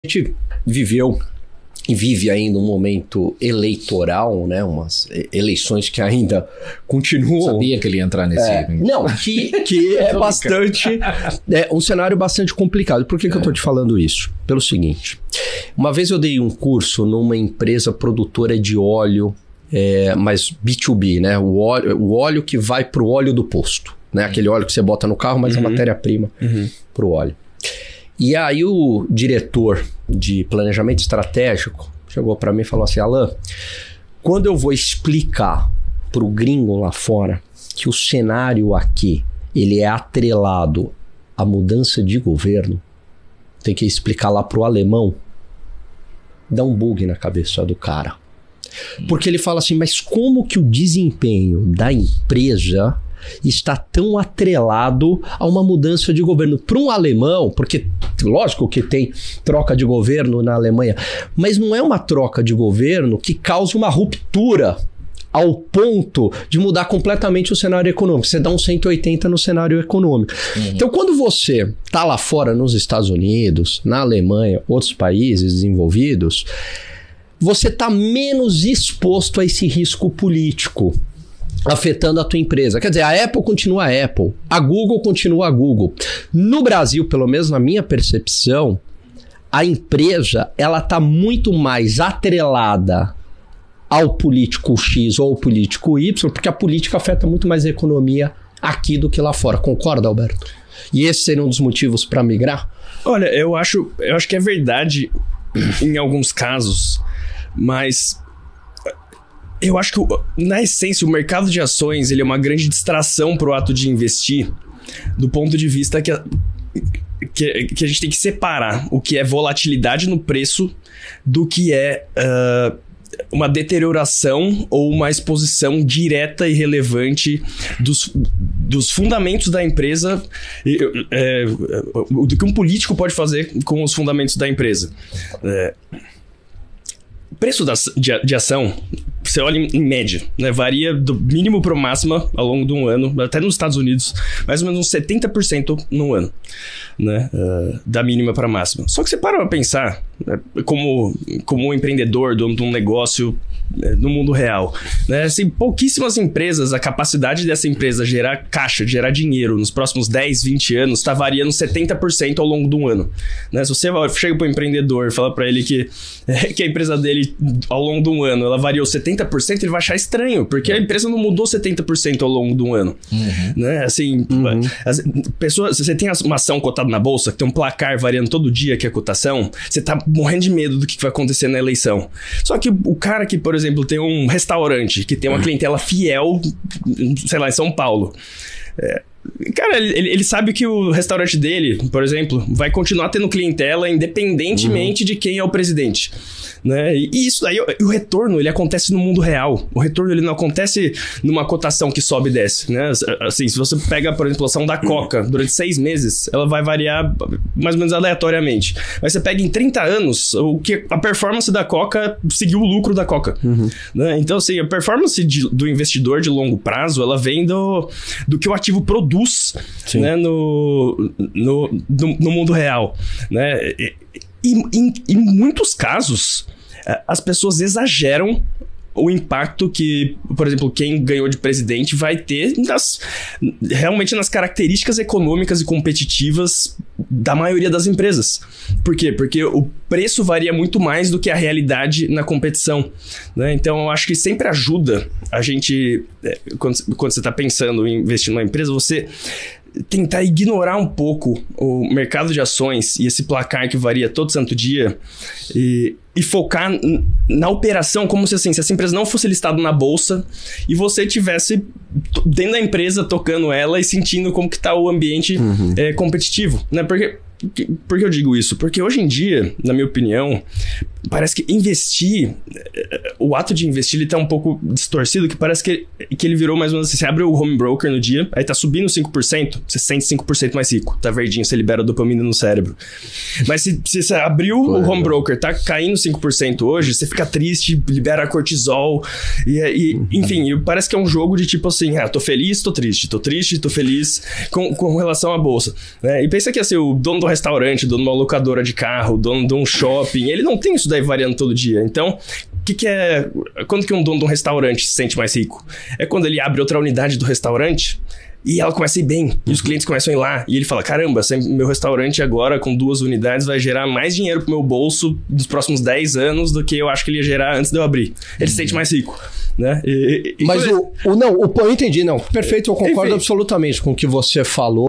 gente viveu e vive ainda um momento eleitoral, né? Umas eleições que ainda continuam. Eu sabia que ele ia entrar nesse. Não, que é bastante. É um cenário bastante complicado. Por que eu estou te falando isso? Pelo seguinte: uma vez eu dei um curso numa empresa produtora de óleo, mas B2B, né? O óleo que vai para o óleo do posto, né? Aquele óleo que você bota no carro, mas é matéria-prima para o óleo. E aí o diretor de planejamento estratégico chegou para mim e falou assim: Alan, quando eu vou explicar para o gringo lá fora que o cenário aqui ele é atrelado à mudança de governo, tem que explicar lá para o alemão, dá um bug na cabeça do cara. Porque ele fala assim, mas como que o desempenho da empresa está tão atrelado a uma mudança de governo? Para um alemão, porque lógico que tem troca de governo na Alemanha, mas não é uma troca de governo que cause uma ruptura ao ponto de mudar completamente o cenário econômico. Você dá um 180 no cenário econômico. Então, quando você está lá fora nos Estados Unidos, na Alemanha, outros países desenvolvidos, você está menos exposto a esse risco político afetando a tua empresa. Quer dizer, a Apple continua a Apple, a Google continua a Google. No Brasil, pelo menos na minha percepção, a empresa ela está muito mais atrelada ao político X ou ao político Y, porque a política afeta muito mais a economia aqui do que lá fora. Concorda, Alberto? E esse seria um dos motivos para migrar? Olha, eu acho que é verdade em alguns casos, mas eu acho que, na essência, o mercado de ações ele é uma grande distração para o ato de investir, do ponto de vista que a gente tem que separar o que é volatilidade no preço do que é uma deterioração ou uma exposição direta e relevante dos fundamentos da empresa, do que um político pode fazer com os fundamentos da empresa. Preço de ação, você olha em média, né? Varia do mínimo para o máximo ao longo de um ano, até nos Estados Unidos, mais ou menos uns 70% no ano, né? Da mínima para a máxima. Só que você para pensar, né? como um empreendedor, dono de um negócio no mundo real, né? Assim, pouquíssimas empresas, a capacidade dessa empresa gerar caixa, gerar dinheiro nos próximos 10, 20 anos está variando 70% ao longo de um ano, né? Se você chega para o empreendedor e fala para ele que a empresa dele ao longo de um ano ela variou 70%, ele vai achar estranho, porque a empresa não mudou 70% ao longo de um ano, né? Assim, as pessoas, se você tem uma ação cotada na bolsa, que tem um placar variando todo dia que é a cotação, você tá morrendo de medo do que vai acontecer na eleição. Só que o cara que, por exemplo, tem um restaurante, que tem uma clientela fiel, sei lá, em São Paulo, cara, ele sabe que o restaurante dele, por exemplo, vai continuar tendo clientela independentemente de quem é o presidente, né? E isso daí, o retorno, ele acontece no mundo real. O retorno, ele não acontece numa cotação que sobe e desce, né? Assim, se você pega, por exemplo, a ação da Coca, durante 6 meses, ela vai variar mais ou menos aleatoriamente. Mas você pega em 30 anos, a performance da Coca seguiu o lucro da Coca, né? Então, assim, a performance do investidor de longo prazo, ela vem do que o ativo produz, né, no mundo real, né? E em muitos casos, as pessoas exageram o impacto que, por exemplo, quem ganhou de presidente vai ter realmente nas características econômicas e competitivas da maioria das empresas. Por quê? Porque o preço varia muito mais do que a realidade na competição, né? Então, eu acho que sempre ajuda a gente, quando você está pensando em investir numa empresa, você tentar ignorar um pouco o mercado de ações e esse placar que varia todo santo dia e focar na operação como se, assim, se essa empresa não fosse listada na bolsa e você tivesse dentro da empresa tocando ela e sentindo como que está o ambiente competitivo, né? Por que eu digo isso? Porque hoje em dia, na minha opinião, parece que investir, o ato de investir, ele tá um pouco distorcido, que parece que ele virou mais ou menos assim, você abre o home broker no dia, aí tá subindo 5%, você sente 5% mais rico, tá verdinho, você libera dopamina no cérebro. Mas se você abriu o home broker, tá caindo 5% hoje, você fica triste, libera cortisol, enfim, parece que é um jogo de tipo assim, tô feliz, tô triste, tô feliz com relação à bolsa, né? E pensa que assim, o dono do restaurante, o dono de uma locadora de carro, o dono de um shopping, ele não tem isso daí variando todo dia. Então, quando que um dono de um restaurante se sente mais rico? É quando ele abre outra unidade do restaurante e ela começa a ir bem, e os clientes começam a ir lá, e ele fala, caramba, meu restaurante agora com 2 unidades vai gerar mais dinheiro pro meu bolso dos próximos 10 anos do que eu acho que ele ia gerar antes de eu abrir. Ele se sente mais rico, né? Mas eu entendi, não, perfeito, eu concordo absolutamente com o que você falou.